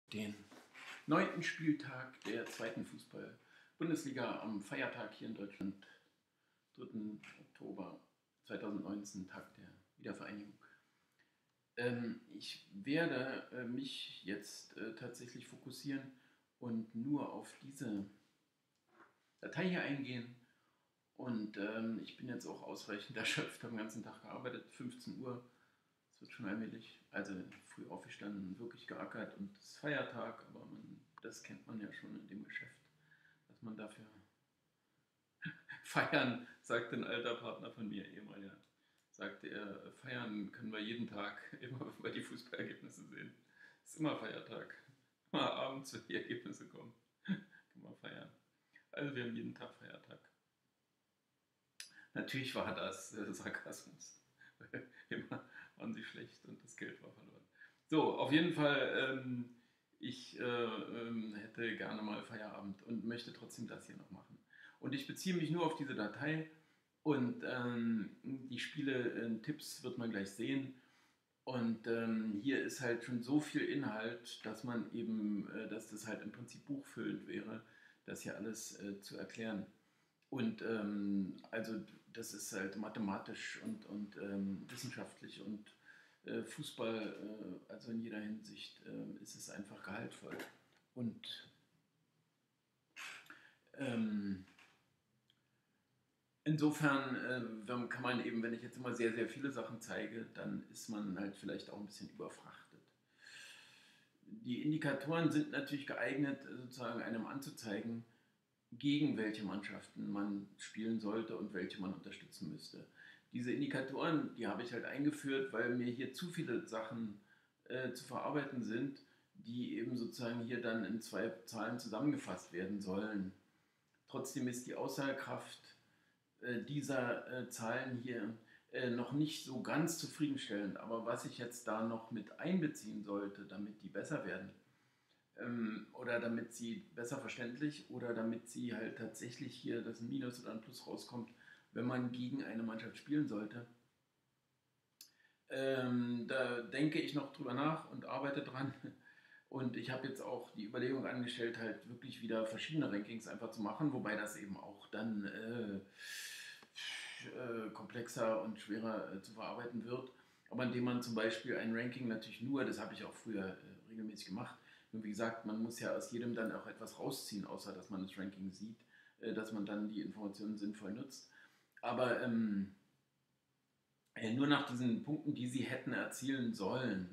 Den 9. Spieltag der zweiten Fußball-Bundesliga am Feiertag hier in Deutschland, 3. Oktober 2019, Tag der Wiedervereinigung. Ich werde mich jetzt tatsächlich fokussieren und nur auf diese Datei hier eingehen. Und ich bin jetzt auch ausreichend erschöpft, habe den ganzen Tag gearbeitet, 15 Uhr. Es wird schon allmählich, also früh aufgestanden, wirklich geackert und es ist Feiertag, aber das kennt man ja schon in dem Geschäft, dass man dafür feiern, sagte ein alter Partner von mir, ehemaliger, sagte er, feiern können wir jeden Tag, immer wenn wir die Fußballergebnisse sehen. Es ist immer Feiertag, immer abends, wenn die Ergebnisse kommen, kann man feiern. Also wir haben jeden Tag Feiertag. Natürlich war das Sarkasmus. Immer waren sie schlecht und das Geld war verloren. So, auf jeden Fall, ich hätte gerne mal Feierabend und möchte trotzdem das hier noch machen. Und ich beziehe mich nur auf diese Datei und die Spiele-Tipps wird man gleich sehen. Und hier ist halt schon so viel Inhalt, dass man eben, dass das halt im Prinzip buchfüllend wäre, das hier alles zu erklären. Und also das ist halt mathematisch und wissenschaftlich und Fußball, also in jeder Hinsicht ist es einfach gehaltvoll. Und insofern kann man eben, wenn ich jetzt immer sehr, sehr viele Sachen zeige, dann ist man halt vielleicht auch ein bisschen überfrachtet. Die Indikatoren sind natürlich geeignet, sozusagen einem anzuzeigen, gegen welche Mannschaften man spielen sollte und welche man unterstützen müsste. Diese Indikatoren, die habe ich halt eingeführt, weil mir hier zu viele Sachen zu verarbeiten sind, die eben sozusagen hier dann in 2 Zahlen zusammengefasst werden sollen. Trotzdem ist die Aussagekraft dieser Zahlen hier noch nicht so ganz zufriedenstellend. Aber was ich jetzt da noch mit einbeziehen sollte, damit die besser werden, oder damit sie besser verständlich oder damit sie halt tatsächlich hier, dass ein Minus oder ein Plus rauskommt, wenn man gegen eine Mannschaft spielen sollte. Da denke ich noch drüber nach und arbeite dran. Und ich habe jetzt auch die Überlegung angestellt, halt wirklich wieder verschiedene Rankings einfach zu machen, wobei das eben auch dann komplexer und schwerer zu verarbeiten wird. Aber indem man zum Beispiel ein Ranking natürlich nur, das habe ich auch früher regelmäßig gemacht, und wie gesagt, man muss ja aus jedem dann auch etwas rausziehen, außer dass man das Ranking sieht, dass man dann die Informationen sinnvoll nutzt. Aber nur nach diesen Punkten, die sie hätten erzielen sollen.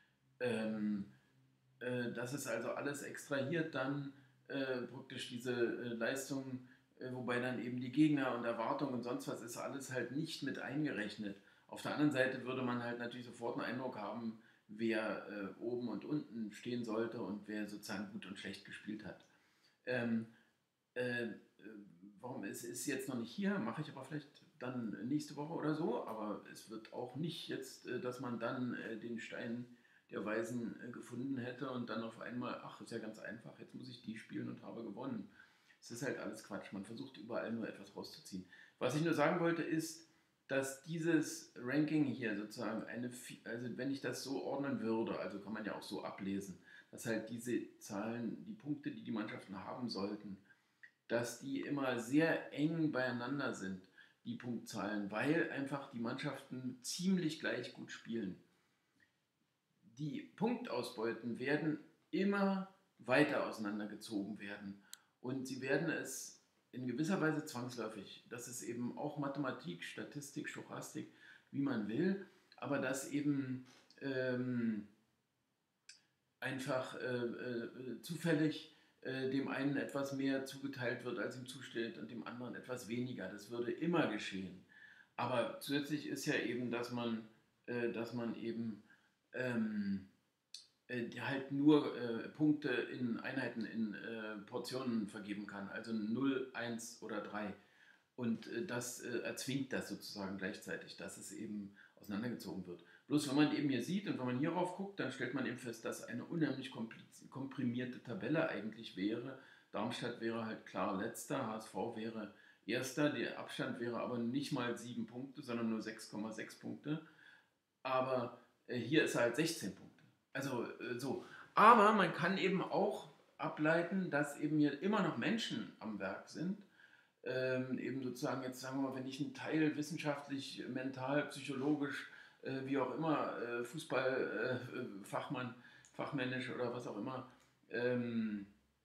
Das ist also alles extrahiert dann praktisch diese Leistung, wobei dann eben die Gegner und Erwartungen und sonst was ist alles halt nicht mit eingerechnet. Auf der anderen Seite würde man halt natürlich sofort einen Eindruck haben, wer oben und unten stehen sollte und wer sozusagen gut und schlecht gespielt hat. Ähm, äh, Warum es ist jetzt noch nicht hier, mache ich aber vielleicht dann nächste Woche oder so, aber es wird auch nicht jetzt, dass man dann den Stein der Weisen gefunden hätte und dann auf einmal, ach, ist ja ganz einfach, jetzt muss ich die spielen und habe gewonnen. Es ist halt alles Quatsch, man versucht überall nur etwas rauszuziehen. Was ich nur sagen wollte ist, dass dieses Ranking hier sozusagen also wenn ich das so ordnen würde, also kann man ja auch so ablesen, dass halt diese Zahlen, die Punkte, die die Mannschaften haben sollten, dass die immer sehr eng beieinander sind, die Punktzahlen, weil einfach die Mannschaften ziemlich gleich gut spielen. Die Punktausbeuten werden immer weiter auseinandergezogen werden und sie werden es in gewisser Weise zwangsläufig. Das ist eben auch Mathematik, Statistik, Stochastik, wie man will, aber dass eben einfach zufällig dem einen etwas mehr zugeteilt wird, als ihm zusteht und dem anderen etwas weniger. Das würde immer geschehen. Aber zusätzlich ist ja eben, dass man eben halt nur Punkte in Einheiten, in Portionen vergeben kann, also 0, 1 oder 3. Und das erzwingt das sozusagen gleichzeitig, dass es eben auseinandergezogen wird. Bloß wenn man eben hier sieht und wenn man hierauf guckt, dann stellt man eben fest, dass eine unheimlich komprimierte Tabelle eigentlich wäre. Darmstadt wäre halt klar letzter, HSV wäre erster, der Abstand wäre aber nicht mal 7 Punkte, sondern nur 6,6 Punkte. Aber hier ist er halt 16 Punkte. Also so. Aber man kann eben auch ableiten, dass eben hier immer noch Menschen am Werk sind. Eben sozusagen jetzt sagen wir mal, wenn ich einen Teil wissenschaftlich, mental, psychologisch, wie auch immer, Fußballfachmann, fachmännisch oder was auch immer, ähm,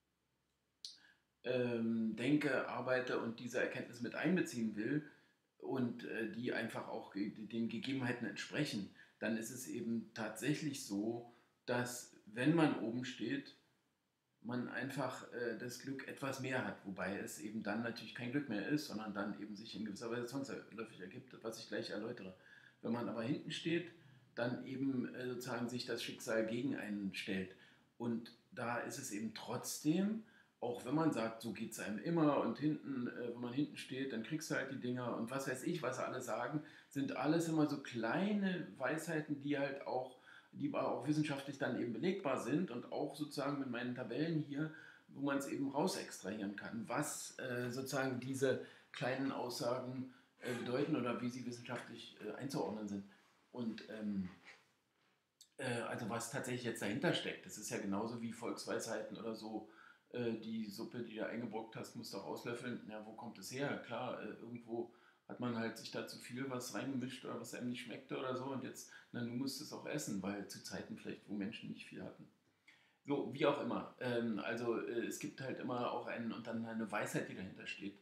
denke, arbeite und diese Erkenntnis mit einbeziehen will und die einfach auch den Gegebenheiten entsprechen, dann ist es eben tatsächlich so, dass wenn man oben steht, man einfach das Glück etwas mehr hat, wobei es eben dann natürlich kein Glück mehr ist, sondern dann eben sich in gewisser Weise zwangsläufig ergibt, was ich gleich erläutere. Wenn man aber hinten steht, dann eben sozusagen sich das Schicksal gegen einen stellt. Und da ist es eben trotzdem, auch wenn man sagt, so geht es einem immer und hinten, wenn man hinten steht, dann kriegst du halt die Dinger und was weiß ich, was alle sagen, sind alles immer so kleine Weisheiten, die auch wissenschaftlich dann eben belegbar sind und auch sozusagen mit meinen Tabellen hier, wo man es eben raus extrahieren kann, was sozusagen diese kleinen Aussagen bedeuten oder wie sie wissenschaftlich einzuordnen sind. Und also was tatsächlich jetzt dahinter steckt, das ist ja genauso wie Volksweisheiten oder so, die Suppe, die du eingebrockt hast, musst du auch auslöffeln. Ja, wo kommt es her? Klar, irgendwo hat man halt sich da zu viel was reingemischt oder was einem nicht schmeckte oder so und jetzt, na, du musst es auch essen, weil zu Zeiten vielleicht, wo Menschen nicht viel hatten. So, wie auch immer. Also es gibt halt immer auch und dann eine Weisheit, die dahinter steht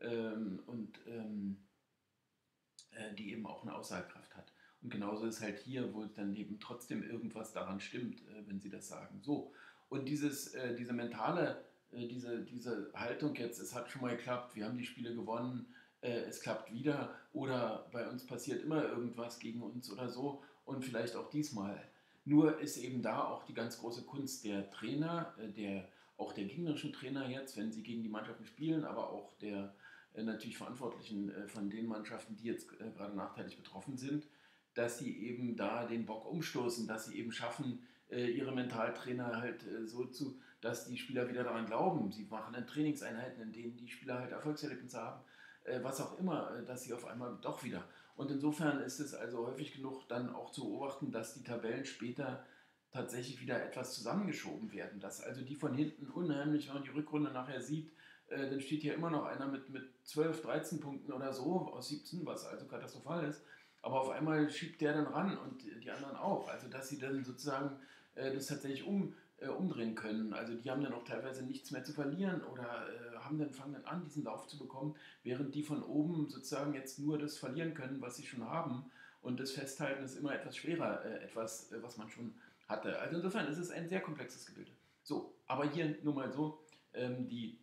die eben auch eine Aussagekraft hat. Und genauso ist halt hier, wo dann eben trotzdem irgendwas daran stimmt, wenn sie das sagen. So, und diese mentale, diese Haltung jetzt, es hat schon mal geklappt, wir haben die Spiele gewonnen, es klappt wieder oder bei uns passiert immer irgendwas gegen uns oder so und vielleicht auch diesmal. Nur ist eben da auch die ganz große Kunst der Trainer, auch der gegnerischen Trainer jetzt, wenn sie gegen die Mannschaften spielen, aber auch der natürlich Verantwortlichen von den Mannschaften, die jetzt gerade nachteilig betroffen sind, dass sie eben da den Bock umstoßen, dass sie eben schaffen, ihre Mentaltrainer halt dass die Spieler wieder daran glauben. Sie machen dann Trainingseinheiten, in denen die Spieler halt Erfolgserlebnisse haben, was auch immer, dass sie auf einmal doch wieder. Und insofern ist es also häufig genug dann auch zu beobachten, dass die Tabellen später tatsächlich wieder etwas zusammengeschoben werden. Dass also die von hinten unheimlich, wenn man die Rückrunde nachher sieht, dann steht hier immer noch einer mit 12, 13 Punkten oder so aus 17, was also katastrophal ist. Aber auf einmal schiebt der dann ran und die anderen auch. Also dass sie dann sozusagen das tatsächlich umdrehen können. Also die haben dann auch teilweise nichts mehr zu verlieren oder fangen dann an, diesen Lauf zu bekommen, während die von oben sozusagen jetzt nur das verlieren können, was sie schon haben. Und das Festhalten ist immer etwas schwerer, was man schon hatte. Also insofern ist es ein sehr komplexes Gebilde. So, aber hier nur mal so, die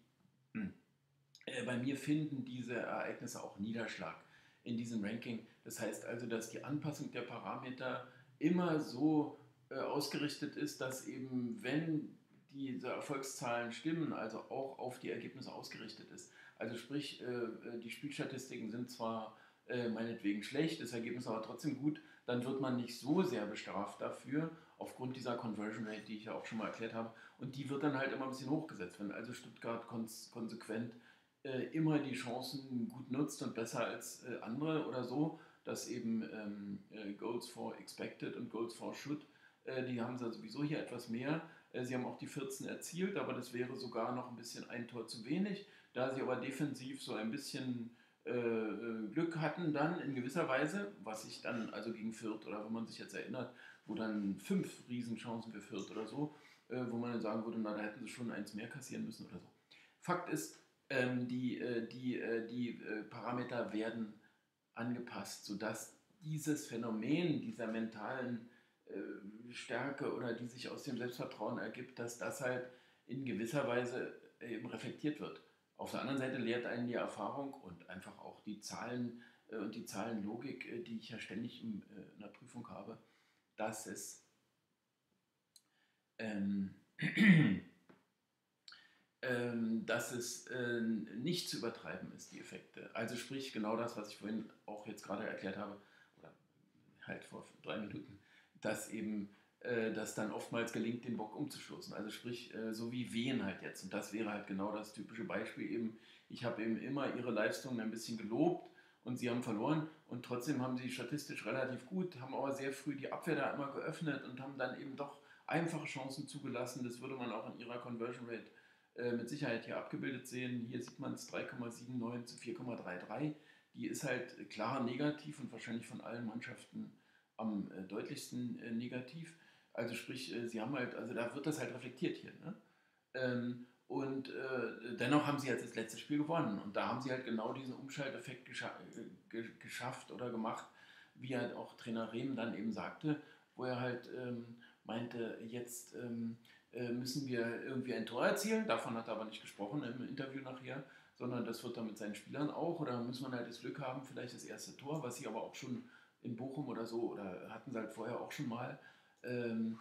bei mir finden diese Ereignisse auch Niederschlag in diesem Ranking. Das heißt also, dass die Anpassung der Parameter immer so ausgerichtet ist, dass eben, wenn diese Erfolgszahlen stimmen, also auch auf die Ergebnisse ausgerichtet ist. Also sprich, die Spielstatistiken sind zwar meinetwegen schlecht, das Ergebnis aber trotzdem gut, dann wird man nicht so sehr bestraft dafür, aufgrund dieser Conversion Rate, die ich ja auch schon mal erklärt habe. Und die wird dann halt immer ein bisschen hochgesetzt. Wenn also Stuttgart konsequent immer die Chancen gut nutzt und besser als andere oder so, dass eben Goals for Expected und Goals for Should, die haben sie sowieso hier etwas mehr. Sie haben auch die 14 erzielt, aber das wäre sogar noch ein bisschen ein Tor zu wenig. Da sie aber defensiv so ein bisschen Glück hatten dann in gewisser Weise, was ich dann also gegen Fürth oder wenn man sich jetzt erinnert, wo dann 5 Riesenchancen für Fürth oder so, wo man dann sagen würde, na da hätten sie schon eins mehr kassieren müssen oder so. Fakt ist, die Parameter werden angepasst, sodass dieses Phänomen dieser mentalen Stärke oder die sich aus dem Selbstvertrauen ergibt, dass das halt in gewisser Weise eben reflektiert wird. Auf der anderen Seite lehrt einen die Erfahrung und einfach auch die Zahlen und die Zahlenlogik, die ich ja ständig in der Prüfung habe, dass es ähm, dass es nicht zu übertreiben ist, die Effekte. Also sprich genau das, was ich vorhin auch jetzt gerade erklärt habe, oder halt vor 3 Minuten, dass eben das dann oftmals gelingt, den Bock umzustoßen. Also sprich, so wie Wehen halt jetzt. Und das wäre halt genau das typische Beispiel eben. Ich habe eben immer ihre Leistungen ein bisschen gelobt und sie haben verloren und trotzdem haben sie statistisch relativ gut, haben aber sehr früh die Abwehr da immer geöffnet und haben dann eben doch einfache Chancen zugelassen. Das würde man auch in ihrer Conversion Rate mit Sicherheit hier abgebildet sehen. Hier sieht man es 3,79 zu 4,33. Die ist halt klar negativ und wahrscheinlich von allen Mannschaften am deutlichsten negativ. Also sprich, sie haben halt, also da wird das halt reflektiert hier. Ne? Dennoch haben sie jetzt das letzte Spiel gewonnen. Und da haben sie halt genau diesen Umschalteffekt geschafft oder gemacht, wie halt auch Trainer Rehm dann eben sagte, wo er halt meinte, jetzt müssen wir irgendwie ein Tor erzielen. Davon hat er aber nicht gesprochen im Interview nachher, sondern das wird dann mit seinen Spielern auch. Oder muss man halt das Glück haben, vielleicht das erste Tor, was sie aber auch schon in Bochum oder so, oder hatten sie halt vorher auch schon mal. Ähm,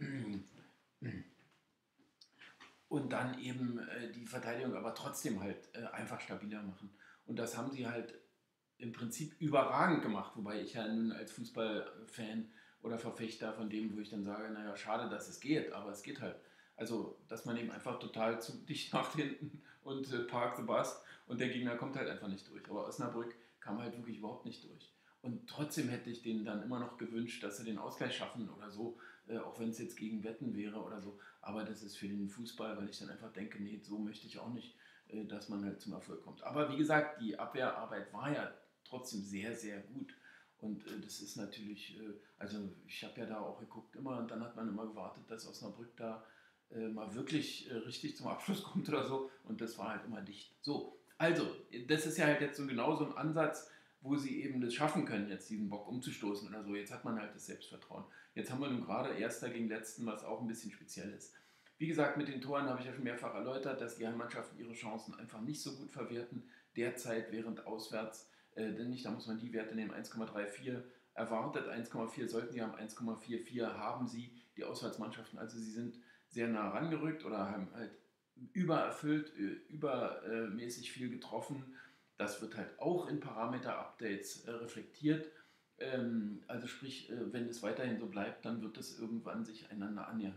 und dann eben die Verteidigung aber trotzdem halt einfach stabiler machen. Und das haben sie halt im Prinzip überragend gemacht, wobei ich ja nun als Fußballfan oder Verfechter von dem, wo ich dann sage, naja, schade, dass es geht, aber es geht halt. Also, dass man eben einfach total zu dicht macht hinten und park the bus und der Gegner kommt halt einfach nicht durch. Aber Osnabrück kam halt wirklich überhaupt nicht durch. Und trotzdem hätte ich denen dann immer noch gewünscht, dass sie den Ausgleich schaffen oder so, auch wenn es jetzt gegen Wetten wäre oder so. Aber das ist für den Fußball, weil ich dann einfach denke, nee, so möchte ich auch nicht, dass man halt zum Erfolg kommt. Aber wie gesagt, die Abwehrarbeit war ja trotzdem sehr, sehr gut. Und das ist natürlich, also ich habe ja da auch geguckt immer und dann hat man immer gewartet, dass Osnabrück da mal wirklich richtig zum Abschluss kommt oder so. Und das war halt immer dicht. So, also, das ist ja halt jetzt so genau so ein Ansatz, wo sie eben das schaffen können, jetzt diesen Bock umzustoßen oder so. Jetzt hat man halt das Selbstvertrauen. Jetzt haben wir nun gerade Erster gegen Letzten, was auch ein bisschen speziell ist. Wie gesagt, mit den Toren habe ich ja schon mehrfach erläutert, dass die Heimmannschaften ihre Chancen einfach nicht so gut verwerten. Derzeit während auswärts, denn nicht, da muss man die Werte nehmen, 1,34 erwartet, 1,4 sollten sie haben, 1,44 haben sie, die Auswärtsmannschaften. Also sie sind sehr nah rangerückt oder haben halt übererfüllt, übermäßig viel getroffen. Das wird halt auch in Parameter-Updates reflektiert. Also sprich, wenn es weiterhin so bleibt, dann wird es irgendwann sich einander annähern.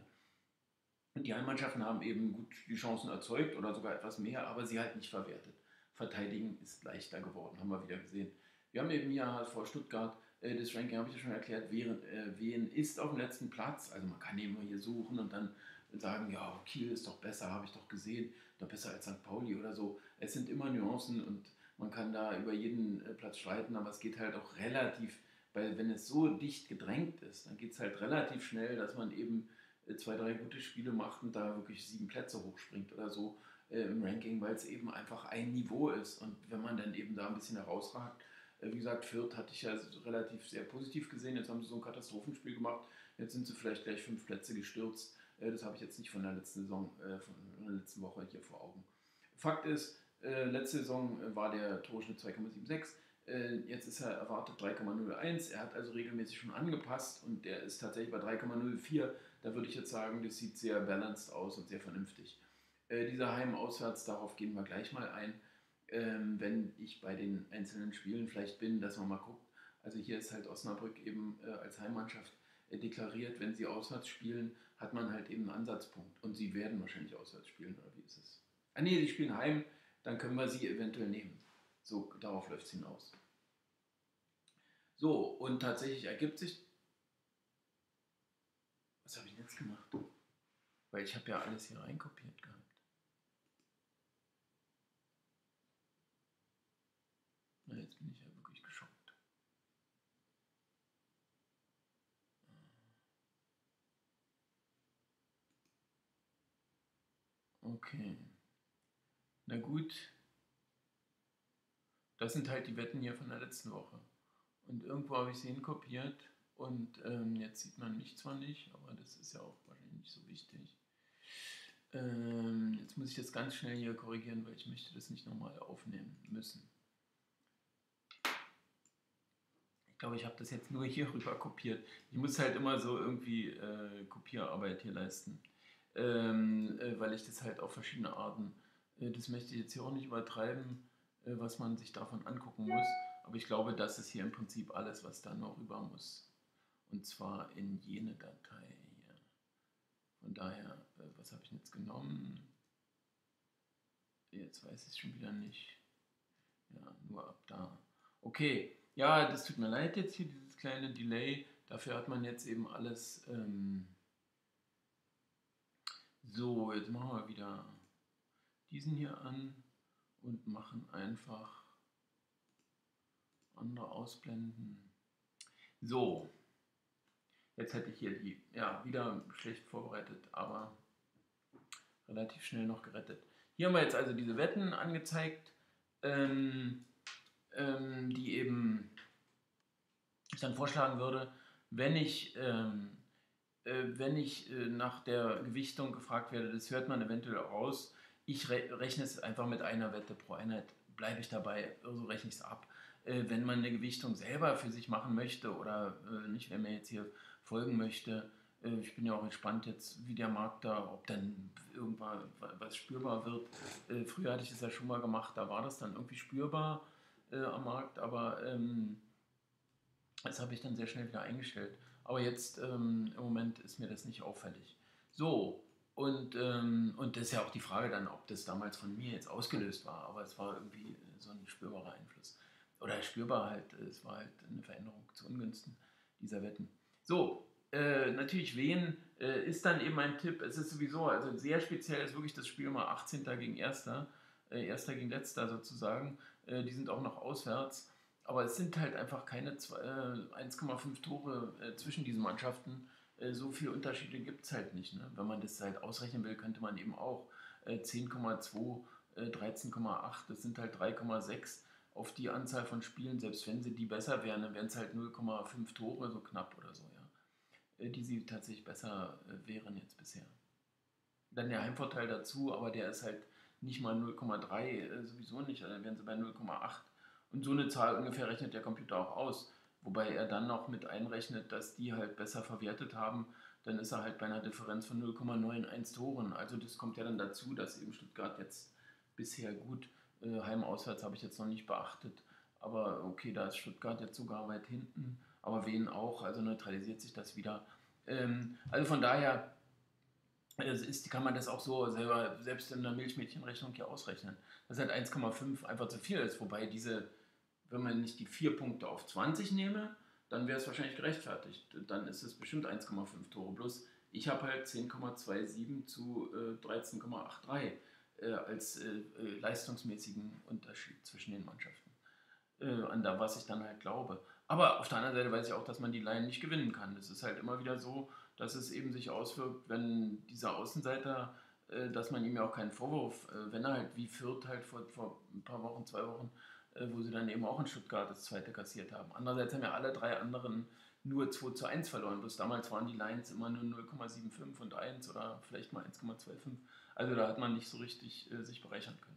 Und die Heimmannschaften haben eben gut die Chancen erzeugt oder sogar etwas mehr, aber sie halt nicht verwertet. Verteidigen ist leichter geworden, haben wir wieder gesehen. Wir haben eben hier vor Stuttgart, das Ranking habe ich ja schon erklärt, wen ist auf dem letzten Platz. Also man kann eben hier suchen und dann sagen, ja, Kiel ist doch besser, habe ich doch gesehen, doch besser als St. Pauli oder so. Es sind immer Nuancen und man kann da über jeden Platz streiten, aber es geht halt auch relativ, weil wenn es so dicht gedrängt ist, dann geht es halt relativ schnell, dass man eben 2, 3 gute Spiele macht und da wirklich 7 Plätze hochspringt oder so im Ranking, weil es eben einfach ein Niveau ist. Und wenn man dann eben da ein bisschen herausragt, wie gesagt, Fürth hatte ich ja relativ sehr positiv gesehen. Jetzt haben sie so ein Katastrophenspiel gemacht. Jetzt sind sie vielleicht gleich 5 Plätze gestürzt. Das habe ich jetzt nicht von der letzten Saison, von der letzten Woche hier vor Augen. Fakt ist, letzte Saison war der Torschnitt 2,76. Jetzt ist er erwartet 3,01. Er hat also regelmäßig schon angepasst und der ist tatsächlich bei 3,04. Da würde ich jetzt sagen, das sieht sehr balanced aus und sehr vernünftig. Dieser Heim-Auswärts, darauf gehen wir gleich mal ein, wenn ich bei den einzelnen Spielen vielleicht bin, dass man mal guckt. Also hier ist halt Osnabrück eben als Heimmannschaft deklariert, wenn sie auswärts spielen, hat man halt eben einen Ansatzpunkt. Und sie werden wahrscheinlich auswärts spielen, oder wie ist es? Ah nee, sie spielen heim, dann können wir sie eventuell nehmen. So, darauf läuft es hinaus. So, und tatsächlich ergibt sich. Was habe ich denn jetzt gemacht? Weil ich habe ja alles hier reinkopiert gehabt. Na, jetzt bin ich ja wirklich geschockt. Okay. Na gut. Das sind halt die Wetten hier von der letzten Woche. Und irgendwo habe ich sie hinkopiert. Und jetzt sieht man mich zwar nicht, aber das ist ja auch wahrscheinlich nicht so wichtig. Jetzt muss ich das ganz schnell hier korrigieren, weil ich möchte das nicht nochmal aufnehmen müssen. Ich glaube, ich habe das jetzt nur hier rüber kopiert. Ich muss halt immer so irgendwie Kopierarbeit hier leisten, weil ich das halt auf verschiedene Arten, das möchte ich jetzt hier auch nicht übertreiben, was man sich davon angucken muss. Aber ich glaube, das ist hier im Prinzip alles, was da noch rüber muss. Und zwar in jene Datei hier. Von daher, was habe ich jetzt genommen? Jetzt weiß ich es schon wieder nicht. Ja, nur ab da. Okay, ja, das tut mir leid jetzt hier, dieses kleine Delay. Dafür hat man jetzt eben alles So, jetzt machen wir wieder diesen hier an und machen einfach andere ausblenden. So, jetzt hätte ich hier die, ja, wieder schlecht vorbereitet, aber relativ schnell noch gerettet. Hier haben wir jetzt also diese Wetten angezeigt, die eben ich dann vorschlagen würde, wenn ich nach der Gewichtung gefragt werde, das hört man eventuell raus, ich rechne es einfach mit einer Wette pro Einheit, bleibe ich dabei, so rechne ich es ab. Wenn man eine Gewichtung selber für sich machen möchte oder nicht, wer mir jetzt hier folgen möchte, ich bin ja auch gespannt jetzt, wie der Markt da, ob dann irgendwann was spürbar wird. Früher hatte ich das ja schon mal gemacht, da war das dann irgendwie spürbar am Markt, aber das habe ich dann sehr schnell wieder eingestellt. Aber jetzt im Moment ist mir das nicht auffällig. So, und das ist ja auch die Frage dann, ob das damals von mir jetzt ausgelöst war. Aber es war irgendwie so ein spürbarer Einfluss. Oder spürbar halt, es war halt eine Veränderung zu Ungunsten dieser Wetten. So, natürlich Wehen ist dann eben ein Tipp. Es ist sowieso, also sehr speziell ist wirklich das Spiel mal 18. gegen 1. 1. gegen Letzter sozusagen. Die sind auch noch auswärts. Aber es sind halt einfach keine 1,5 Tore zwischen diesen Mannschaften. So viele Unterschiede gibt es halt nicht. Ne? Wenn man das halt ausrechnen will, könnte man eben auch 10,2, 13,8, das sind halt 3,6 auf die Anzahl von Spielen. Selbst wenn sie die besser wären, dann wären es halt 0,5 Tore, so knapp oder so, ja, die sie tatsächlich besser wären jetzt bisher. Dann der Heimvorteil dazu, aber der ist halt nicht mal 0,3, sowieso nicht, dann wären sie bei 0,8. Und so eine Zahl ungefähr rechnet der Computer auch aus. Wobei er dann noch mit einrechnet, dass die halt besser verwertet haben. Dann ist er halt bei einer Differenz von 0,91 Toren. Also das kommt ja dann dazu, dass eben Stuttgart jetzt bisher gut, Heim-Auswärts habe ich jetzt noch nicht beachtet. Aber okay, da ist Stuttgart jetzt sogar weit hinten. Aber Wien auch, also neutralisiert sich das wieder. Also von daher kann man das auch so selber, selbst in der Milchmädchenrechnung hier ausrechnen. Dass halt 1,5 einfach zu viel ist. Wobei diese, wenn man nicht die 4 Punkte auf 20 nehme, dann wäre es wahrscheinlich gerechtfertigt. Dann ist es bestimmt 1,5 Tore. Bloß ich habe halt 10,27 zu 13,83 als leistungsmäßigen Unterschied zwischen den Mannschaften. An was ich dann halt glaube. Aber auf der anderen Seite weiß ich auch, dass man die Laien nicht gewinnen kann. Es ist halt immer wieder so, dass es eben sich auswirkt, wenn dieser Außenseiter, dass man ihm ja auch keinen Vorwurf, wenn er halt wie Fürth halt vor ein paar Wochen, 2 Wochen, wo sie dann eben auch in Stuttgart das zweite kassiert haben. Andererseits haben ja alle 3 anderen nur 2:1 verloren. Bloß damals waren die Lions immer nur 0,75 und 1 oder vielleicht mal 1,25. Also da hat man nicht so richtig sich bereichern können.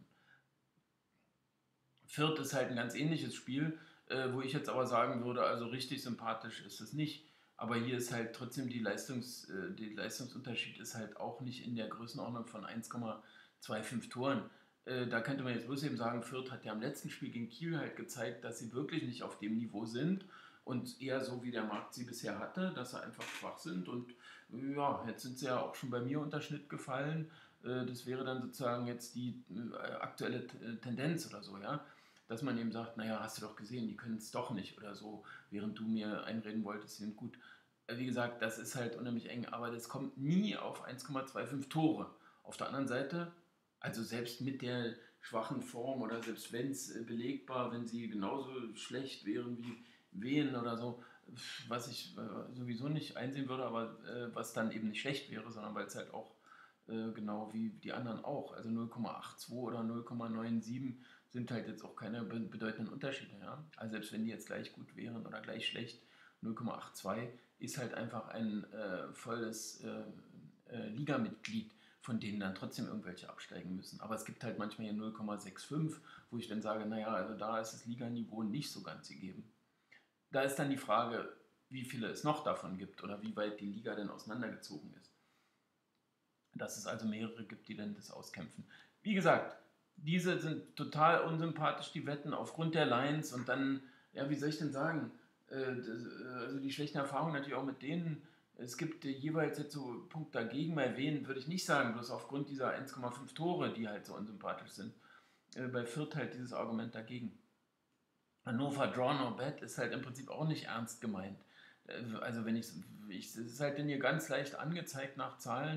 Fürth ist halt ein ganz ähnliches Spiel, wo ich jetzt aber sagen würde, also richtig sympathisch ist es nicht. Aber hier ist halt trotzdem der Leistungsunterschied ist halt auch nicht in der Größenordnung von 1,25 Toren. Da könnte man jetzt bloß eben sagen, Fürth hat ja am letzten Spiel gegen Kiel halt gezeigt, dass sie wirklich nicht auf dem Niveau sind und eher so wie der Markt sie bisher hatte, dass sie einfach schwach sind. Und ja, jetzt sind sie ja auch schon bei mir unter Schnitt gefallen. Das wäre dann sozusagen jetzt die aktuelle Tendenz oder so, ja. Dass man eben sagt, naja, hast du doch gesehen, die können es doch nicht oder so, während du mir einreden wolltest, sie sind gut. Wie gesagt, das ist halt unheimlich eng, aber das kommt nie auf 1,25 Tore. Auf der anderen Seite, also selbst mit der schwachen Form oder selbst wenn es belegbar, wenn sie genauso schlecht wären wie Wien oder so, was ich sowieso nicht einsehen würde, aber was dann eben nicht schlecht wäre, sondern weil es halt auch genau wie die anderen auch, also 0,82 oder 0,97 sind halt jetzt auch keine bedeutenden Unterschiede. Ja? Also selbst wenn die jetzt gleich gut wären oder gleich schlecht, 0,82 ist halt einfach ein volles Ligamitglied, von denen dann trotzdem irgendwelche absteigen müssen. Aber es gibt halt manchmal hier 0,65, wo ich dann sage, naja, also da ist das Liganiveau nicht so ganz gegeben. Da ist dann die Frage, wie viele es noch davon gibt oder wie weit die Liga denn auseinandergezogen ist. Dass es also mehrere gibt, die dann das auskämpfen. Wie gesagt, diese sind total unsympathisch, die Wetten, aufgrund der Lines und dann, ja, wie soll ich denn sagen, also die schlechten Erfahrungen natürlich auch mit denen. Es gibt jeweils jetzt so Punkte dagegen, bei Wen würde ich nicht sagen, bloß aufgrund dieser 1,5 Tore, die halt so unsympathisch sind. Bei Fürth halt dieses Argument dagegen. Hannover Draw No Bet ist halt im Prinzip auch nicht ernst gemeint. Also wenn es ist halt dann hier ganz leicht angezeigt nach Zahlen,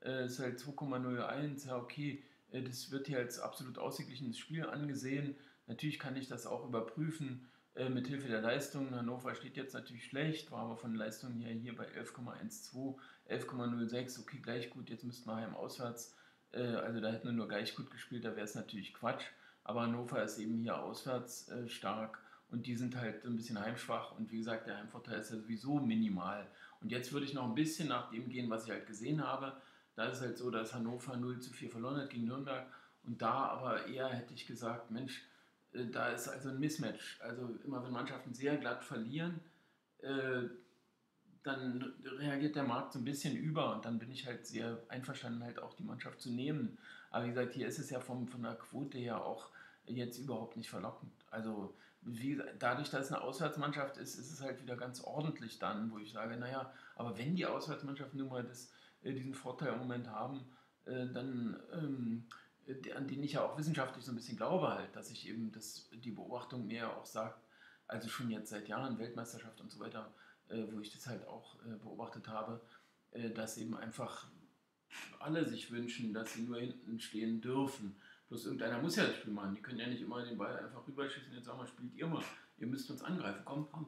ist halt 2,01, ja okay, das wird hier als absolut ausgeglichenes Spiel angesehen. Natürlich kann ich das auch überprüfen mit Hilfe der Leistung. Hannover steht jetzt natürlich schlecht, war aber von den Leistungen her hier bei 11,12, 11,06, okay, gleich gut, jetzt müssten wir heim-auswärts, also da hätten wir nur gleich gut gespielt, da wäre es natürlich Quatsch. Aber Hannover ist eben hier auswärts stark und die sind halt ein bisschen heimschwach und wie gesagt, der Heimvorteil ist ja sowieso minimal. Und jetzt würde ich noch ein bisschen nach dem gehen, was ich halt gesehen habe. Da ist es halt so, dass Hannover 0:4 verloren hat gegen Nürnberg und da aber eher hätte ich gesagt, Mensch, da ist also ein Mismatch. Also immer wenn Mannschaften sehr glatt verlieren, äh, dann reagiert der Markt so ein bisschen über und dann bin ich halt sehr einverstanden, halt auch die Mannschaft zu nehmen. Aber wie gesagt, hier ist es ja von der Quote her auch jetzt überhaupt nicht verlockend. Also wie, dadurch, dass es eine Auswärtsmannschaft ist, ist es halt wieder ganz ordentlich dann, wo ich sage, naja, aber wenn die Auswärtsmannschaften nun mal diesen Vorteil im Moment haben, dann an den ich ja auch wissenschaftlich so ein bisschen glaube halt, dass ich eben die Beobachtung mir ja auch sagt, also schon jetzt seit Jahren Weltmeisterschaft und so weiter, wo ich das halt auch beobachtet habe, dass eben einfach alle sich wünschen, dass sie nur hinten stehen dürfen. Bloß irgendeiner muss ja das Spiel machen. Die können ja nicht immer den Ball einfach rüberschießen. Jetzt sagen wir, spielt ihr mal. Ihr müsst uns angreifen. Kommt, kommt.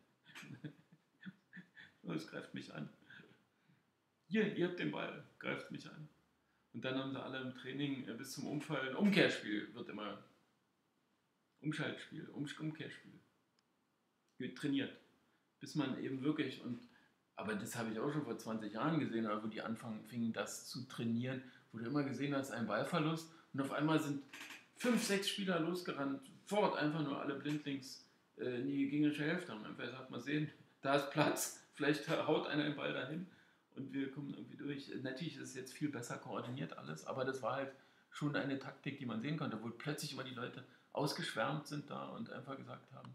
Das greift mich an. Hier, ihr habt den Ball. Greift mich an. Und dann haben sie alle im Training bis zum Umfallen. Umkehrspiel wird immer. Umschaltspiel, Umkehrspiel. Wird trainiert. Bis man eben wirklich, aber das habe ich auch schon vor 20 Jahren gesehen, wo die fingen das zu trainieren, wo du immer gesehen hast, ein Ballverlust und auf einmal sind 5, 6 Spieler losgerannt, sofort einfach nur alle blindlings in die gegnerische Hälfte. Und einfach sagt, mal sehen, da ist Platz, vielleicht haut einer den Ball dahin und wir kommen irgendwie durch. Natürlich ist es jetzt viel besser koordiniert alles, aber das war halt schon eine Taktik, die man sehen konnte, wo plötzlich immer die Leute ausgeschwärmt sind da und einfach gesagt haben,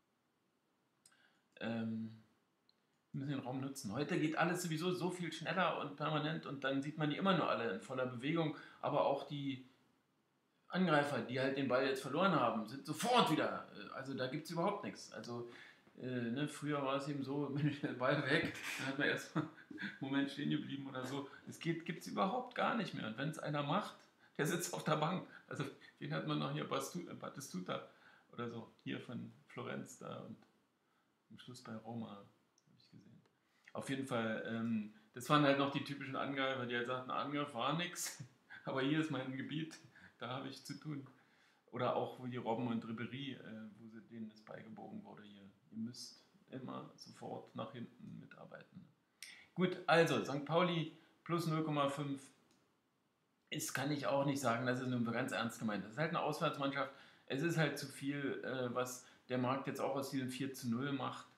wir müssen den Raum nutzen. Heute geht alles sowieso so viel schneller und permanent und dann sieht man die immer nur alle in voller Bewegung, aber auch die Angreifer, die halt den Ball jetzt verloren haben, sind sofort wieder, also da gibt es überhaupt nichts. Also früher war es eben so, der Ball weg, dann hat man erstmal einen Moment stehen geblieben oder so. Das gibt es überhaupt gar nicht mehr. Und wenn es einer macht, der sitzt auf der Bank. Also den hat man noch hier Battistuta oder so, hier von Florenz da und am Schluss bei Roma, habe ich gesehen. Auf jeden Fall, das waren halt noch die typischen Angreifer, die halt sagten, Angriff war nix, aber hier ist mein Gebiet, da habe ich zu tun. Oder auch wo die Robben und Ribéry, wo denen das beigebogen wurde hier. Ihr müsst immer sofort nach hinten mitarbeiten. Gut, also St. Pauli plus 0,5 ist, kann ich auch nicht sagen, das ist nur ganz ernst gemeint. Das ist halt eine Auswärtsmannschaft. Es ist halt zu viel, was der Markt jetzt auch aus diesem 4:0 macht.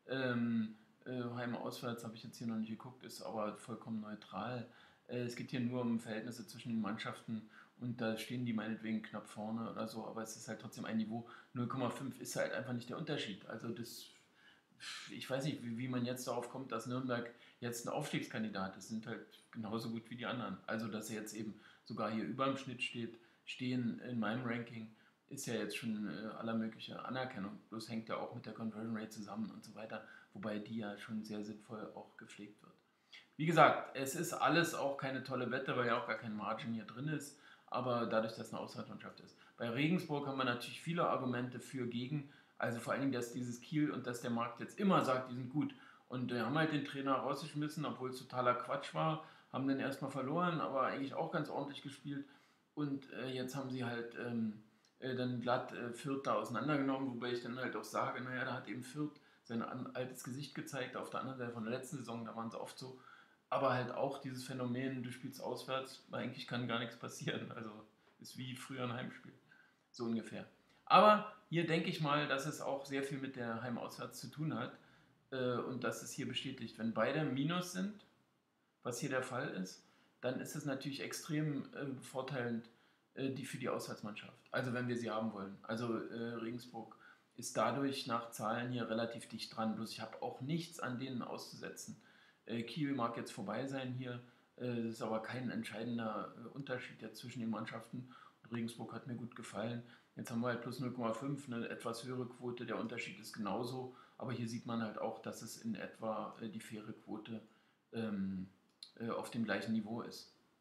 Heim-Auswärts habe ich jetzt hier noch nicht geguckt, ist aber vollkommen neutral. Es geht hier nur um Verhältnisse zwischen den Mannschaften und da stehen die meinetwegen knapp vorne oder so, aber es ist halt trotzdem ein Niveau. 0,5 ist halt einfach nicht der Unterschied. Also das, ich weiß nicht, wie man jetzt darauf kommt, dass Nürnberg jetzt ein Aufstiegskandidat ist, sind halt genauso gut wie die anderen. Also dass er jetzt eben sogar hier über dem Schnitt stehen in meinem Ranking, ist ja jetzt schon aller mögliche Anerkennung. Bloß hängt ja auch mit der Conversion Rate zusammen und so weiter, wobei die ja schon sehr sinnvoll auch gepflegt wird. Wie gesagt, es ist alles auch keine tolle Wette, weil ja auch gar kein Margin hier drin ist, aber dadurch, dass es eine Auswärtsmannschaft ist. Bei Regensburg haben wir natürlich viele Argumente für gegen, also vor allen Dingen, dass dieses Kiel und dass der Markt jetzt immer sagt, die sind gut. Und wir haben halt den Trainer rausgeschmissen, obwohl es totaler Quatsch war, haben dann erstmal verloren, aber eigentlich auch ganz ordentlich gespielt. Und jetzt haben sie halt dann glatt Fürth da auseinandergenommen, wobei ich dann halt auch sage, naja, da hat eben Fürth sein altes Gesicht gezeigt, auf der anderen Seite von der letzten Saison, da waren sie oft so, aber halt auch dieses Phänomen, du spielst auswärts, eigentlich kann gar nichts passieren, also ist wie früher ein Heimspiel, so ungefähr. Aber hier denke ich mal, dass es auch sehr viel mit der Heim-Auswärts zu tun hat und dass es hier bestätigt, wenn beide Minus sind, was hier der Fall ist, dann ist es natürlich extrem bevorteilend für die Auswärtsmannschaft. Also wenn wir sie haben wollen. Also Regensburg ist dadurch nach Zahlen hier relativ dicht dran. Bloß ich habe auch nichts an denen auszusetzen. Kiel mag jetzt vorbei sein hier. Das ist aber kein entscheidender Unterschied jetzt zwischen den Mannschaften. Und Regensburg hat mir gut gefallen. Jetzt haben wir halt plus 0,5, eine etwas höhere Quote. Der Unterschied ist genauso. Aber hier sieht man halt auch, dass es in etwa die faire Quote auf dem gleichen Niveau ist.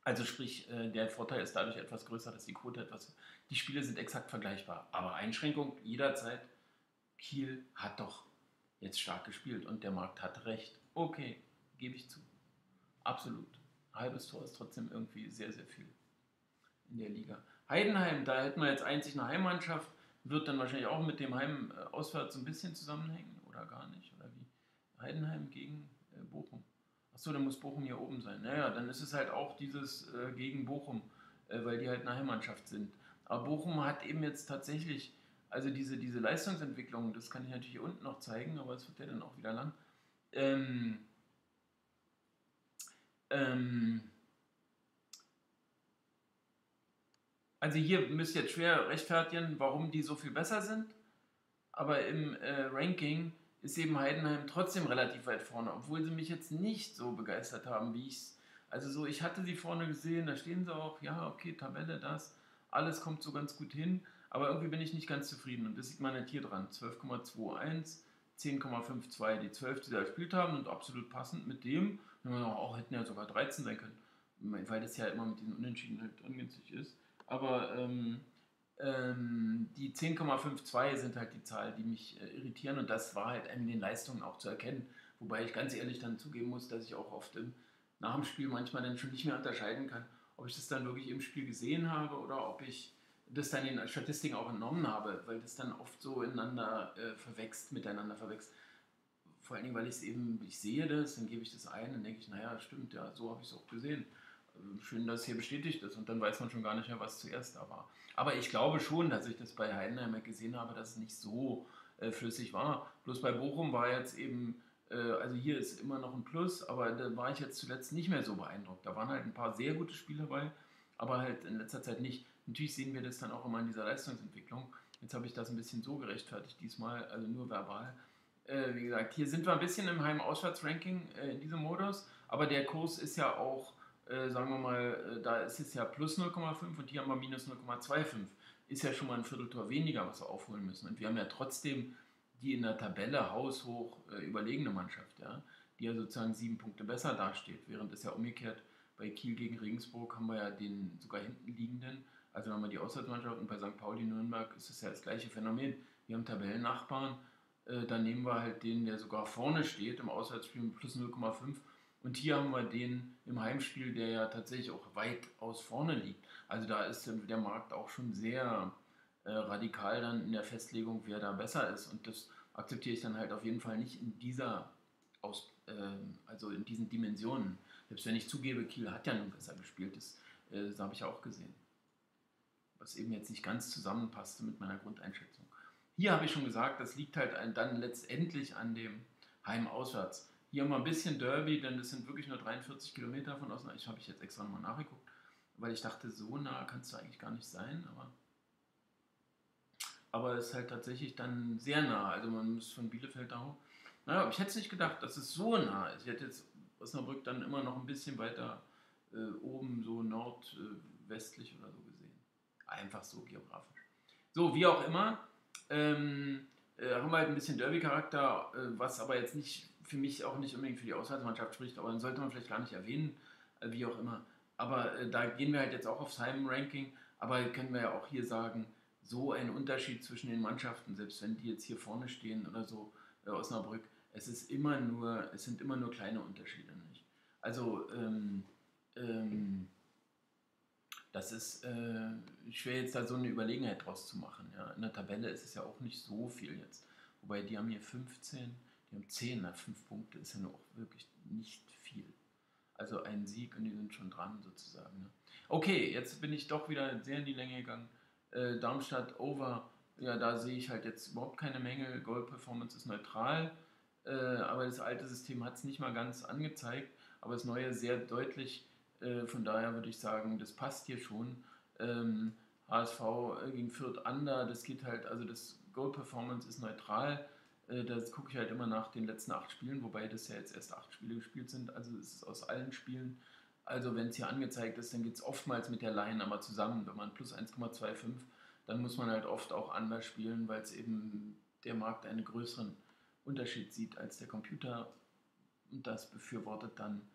Also sprich, der Vorteil ist dadurch etwas größer, dass die Spiele sind exakt vergleichbar. Aber Einschränkung jederzeit, Kiel hat doch jetzt stark gespielt und der Markt hat recht. Okay, gebe ich zu. Absolut. Halbes Tor ist trotzdem irgendwie sehr, sehr viel in der Liga. Heidenheim, da hätten wir jetzt einzig eine Heimmannschaft, wird dann wahrscheinlich auch mit dem Heim auswärts ein bisschen zusammenhängen oder gar nicht, oder wie? Heidenheim gegen Bochum. Achso, dann muss Bochum hier oben sein. Naja, dann ist es halt auch dieses gegen Bochum, weil die halt eine Heimmannschaft sind. Aber Bochum hat eben jetzt tatsächlich, also diese Leistungsentwicklung, das kann ich natürlich hier unten noch zeigen, aber es wird ja dann auch wieder lang. Ähm, ähm, also hier müsst ihr jetzt schwer rechtfertigen, warum die so viel besser sind. Aber im Ranking ist eben Heidenheim trotzdem relativ weit vorne, obwohl sie mich jetzt nicht so begeistert haben, wie ich es. Also so, ich hatte sie vorne gesehen, da stehen sie auch, ja, okay, Tabelle, das, alles kommt so ganz gut hin, aber irgendwie bin ich nicht ganz zufrieden und das sieht man halt hier dran. 12,21, 10,52, die 12, die sie gespielt haben und absolut passend mit dem, wenn man auch hätten ja sogar 13 sein können, weil das ja immer mit diesen Unentschieden halt ungünstig ist. Aber die 10,52 sind halt die Zahl, die mich irritieren und das war halt in den Leistungen auch zu erkennen. Wobei ich ganz ehrlich dann zugeben muss, dass ich auch oft nach dem Spiel manchmal dann schon nicht mehr unterscheiden kann, ob ich das dann wirklich im Spiel gesehen habe oder ob ich das dann in Statistiken auch entnommen habe, weil das dann oft so miteinander verwächst. Vor allen Dingen, weil ich sehe das, dann gebe ich das ein, dann denke ich, naja, stimmt, ja, so habe ich es auch gesehen. Schön, dass hier bestätigt ist und dann weiß man schon gar nicht mehr, was zuerst da war. Aber ich glaube schon, dass ich das bei Heidenheim gesehen habe, dass es nicht so flüssig war. Bloß bei Bochum war jetzt eben, also hier ist immer noch ein Plus, aber da war ich jetzt zuletzt nicht mehr so beeindruckt. Da waren halt ein paar sehr gute Spiele dabei, aber halt in letzter Zeit nicht. Natürlich sehen wir das dann auch immer in dieser Leistungsentwicklung. Jetzt habe ich das ein bisschen so gerechtfertigt diesmal, also nur verbal. Wie gesagt, hier sind wir ein bisschen im Heim-Auswärts-Ranking in diesem Modus, aber der Kurs ist ja auch, sagen wir mal, da ist es ja plus 0,5 und hier haben wir minus 0,25. Ist ja schon mal ein Vierteltor weniger, was wir aufholen müssen. Und wir haben ja trotzdem die in der Tabelle haushoch überlegene Mannschaft, ja, die ja sozusagen 7 Punkte besser dasteht, während es ja umgekehrt bei Kiel gegen Regensburg haben wir ja den sogar hinten liegenden, also haben wir die Auswärtsmannschaft und bei St. Pauli Nürnberg ist es ja das gleiche Phänomen. Wir haben Tabellennachbarn, dann nehmen wir halt den, der sogar vorne steht im Auswärtsspiel mit plus 0,5 und hier haben wir den im Heimspiel, der ja tatsächlich auch weit aus vorne liegt. Also da ist der Markt auch schon sehr radikal dann in der Festlegung, wer da besser ist. Und das akzeptiere ich dann halt auf jeden Fall nicht in also in diesen Dimensionen. Selbst wenn ich zugebe, Kiel hat ja nun besser gespielt, das habe ich ja auch gesehen. Was eben jetzt nicht ganz zusammenpasste mit meiner Grundeinschätzung. Hier habe ich schon gesagt, das liegt halt dann letztendlich an dem Heim-Auswärts. Hier haben wir ein bisschen Derby, denn das sind wirklich nur 43 Kilometer von Osnabrück. Ich habe ich jetzt extra nochmal nachgeguckt, weil ich dachte, so nah kannst du eigentlich gar nicht sein, aber es ist halt tatsächlich dann sehr nah. Also man muss von Bielefeld da hoch. Naja, ich hätte es nicht gedacht, dass es so nah ist. Ich hätte jetzt Osnabrück dann immer noch ein bisschen weiter oben, so nordwestlich oder so gesehen. Einfach so geografisch. So, wie auch immer, haben wir halt ein bisschen Derby-Charakter, was aber jetzt nicht für mich auch nicht unbedingt für die Auswärtsmannschaft spricht, aber dann sollte man vielleicht gar nicht erwähnen, wie auch immer. Aber da gehen wir halt jetzt auch aufs Heim-Ranking, aber können wir ja auch hier sagen, so ein Unterschied zwischen den Mannschaften, selbst wenn die jetzt hier vorne stehen oder so, Osnabrück, es sind immer nur kleine Unterschiede, nicht? Also, ähm, das ist schwer jetzt da so eine Überlegenheit draus zu machen. Ja. In der Tabelle ist es ja auch nicht so viel jetzt. Wobei die haben hier 15, die haben 10, na 5 Punkte ist ja nur auch wirklich nicht viel. Also ein Sieg und die sind schon dran sozusagen. Ne? Okay, jetzt bin ich doch wieder sehr in die Länge gegangen. Darmstadt over, ja, da sehe ich halt jetzt überhaupt keine Mängel. Goal Performance ist neutral, aber das alte System hat es nicht mal ganz angezeigt, aber das neue sehr deutlich. Von daher würde ich sagen, das passt hier schon. HSV gegen Fürth Under, das geht halt, also das Goal Performance ist neutral. Das gucke ich halt immer nach den letzten 8 Spielen, wobei das ja jetzt erst 8 Spiele gespielt sind, also es ist aus allen Spielen. Also wenn es hier angezeigt ist, dann geht es oftmals mit der Line aber zusammen. Wenn man plus 1,25, dann muss man halt oft auch anders spielen, weil es eben der Markt einen größeren Unterschied sieht als der Computer und das befürwortet dann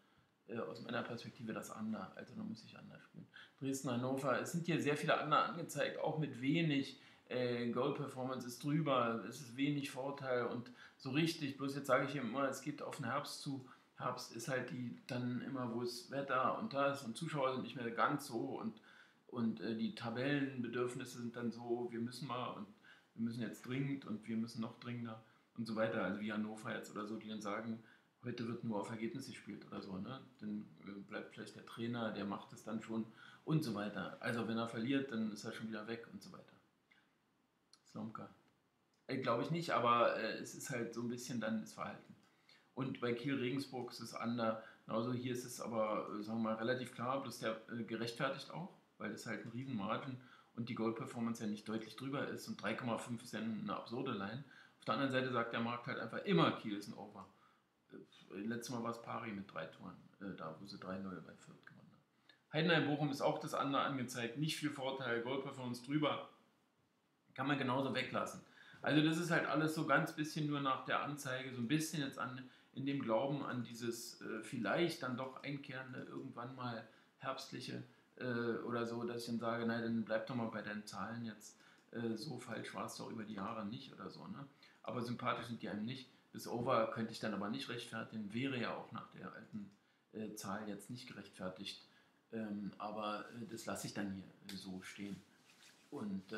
aus meiner Perspektive das Under, also da muss ich anders spielen. Dresden, Hannover, es sind hier sehr viele Under angezeigt, auch mit wenig Goal-Performance ist drüber, es ist wenig Vorteil und so richtig, bloß jetzt sage ich immer, es geht auf den Herbst zu. Herbst ist halt die dann immer, wo es Wetter und das und Zuschauer sind nicht mehr ganz so und die Tabellenbedürfnisse sind dann so, wir müssen mal und wir müssen jetzt dringend und wir müssen noch dringender und so weiter. Also wie Hannover jetzt oder so, die dann sagen, heute wird nur auf Ergebnis gespielt oder so. Ne? Dann bleibt vielleicht der Trainer, der macht es dann schon und so weiter. Also wenn er verliert, dann ist er schon wieder weg und so weiter. Slomka. Glaube ich nicht, aber es ist halt so ein bisschen dann das Verhalten. Und bei Kiel-Regensburg ist es anders. Genauso hier ist es aber, sagen wir mal, relativ klar, bloß der gerechtfertigt auch, weil das halt ein Riesenmargin und die Goal-Performance ja nicht deutlich drüber ist und 3,5 ist ja eine absurde Line. Auf der anderen Seite sagt der Markt halt einfach immer, Kiel ist ein Over. Letztes Mal war es Pari mit 3 Toren, da wo sie 3-0 bei Fürth gewonnen haben. Heidenheim-Bochum ist auch das andere angezeigt, nicht viel Vorteil, Goal-Performance drüber, kann man genauso weglassen. Also das ist halt alles so ganz bisschen nur nach der Anzeige, so ein bisschen jetzt in dem Glauben an dieses vielleicht dann doch einkehrende, irgendwann mal herbstliche oder so, dass ich dann sage, nein, dann bleib doch mal bei deinen Zahlen jetzt, so falsch war es doch über die Jahre nicht oder so. Ne? Aber sympathisch sind die einem nicht. Das Over könnte ich dann aber nicht rechtfertigen, wäre ja auch nach der alten Zahl jetzt nicht gerechtfertigt. Aber das lasse ich dann hier so stehen. Und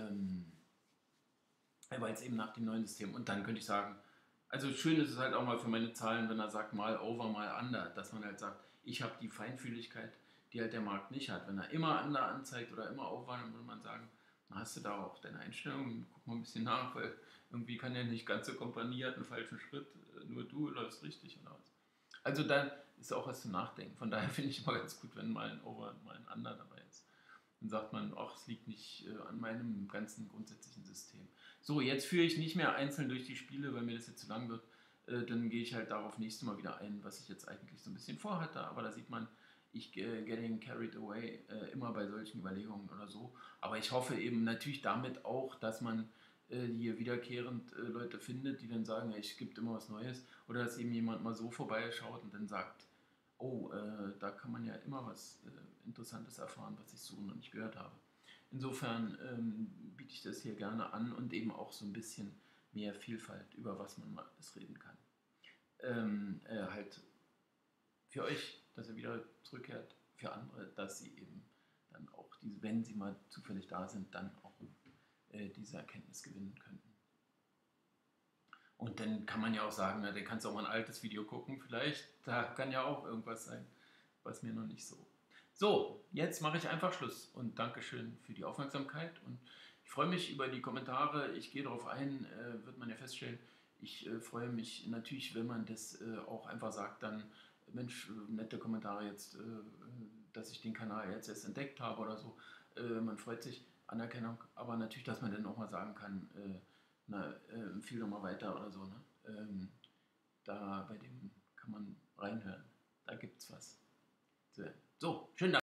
weil es eben nach dem neuen System. Und dann könnte ich sagen, also schön ist es halt auch mal für meine Zahlen, wenn er sagt, mal over, mal under, dass man halt sagt, ich habe die Feinfühligkeit, die halt der Markt nicht hat. Wenn er immer under anzeigt oder immer over, dann würde man sagen, dann hast du da auch deine Einstellung, guck mal ein bisschen nach, weil irgendwie kann ja nicht ganze Kompanie hat einen falschen Schritt, nur du läufst richtig oder was. Also dann ist auch was zum Nachdenken. Von daher finde ich immer ganz gut, wenn mal ein Over und mal ein Under dabei ist. Dann sagt man, ach, es liegt nicht an meinem ganzen grundsätzlichen System. So, jetzt führe ich nicht mehr einzeln durch die Spiele, weil mir das jetzt zu lang wird. Dann gehe ich halt darauf nächstes Mal wieder ein, was ich jetzt eigentlich so ein bisschen vorhatte. Aber da sieht man, ich getting carried away immer bei solchen Überlegungen oder so. Aber ich hoffe eben natürlich damit auch, dass man hier wiederkehrend Leute findet, die dann sagen, ja, es gibt immer was Neues. Oder dass eben jemand mal so vorbeischaut und dann sagt, oh, da kann man ja immer was Interessantes erfahren, was ich so noch nicht gehört habe. Insofern biete ich das hier gerne an und eben auch so ein bisschen mehr Vielfalt, über was man mal alles reden kann. Halt für euch, dass ihr wieder zurückkehrt, für andere, dass sie eben dann auch, diese, wenn sie mal zufällig da sind, dann auch diese Erkenntnis gewinnen könnten. Und dann kann man ja auch sagen, na, dann kannst du auch mal ein altes Video gucken, vielleicht, da kann ja auch irgendwas sein, was mir noch nicht so. So, jetzt mache ich einfach Schluss und Dankeschön für die Aufmerksamkeit und ich freue mich über die Kommentare, ich gehe darauf ein, wird man ja feststellen. Ich freue mich natürlich, wenn man das auch einfach sagt, dann, Mensch, nette Kommentare jetzt, dass ich den Kanal jetzt erst entdeckt habe oder so. Man freut sich, Anerkennung, aber natürlich, dass man dann auch mal sagen kann, na, empfehle doch mal weiter oder so. Ne? Da bei dem kann man reinhören. Da gibt's was. So, schönen Dank.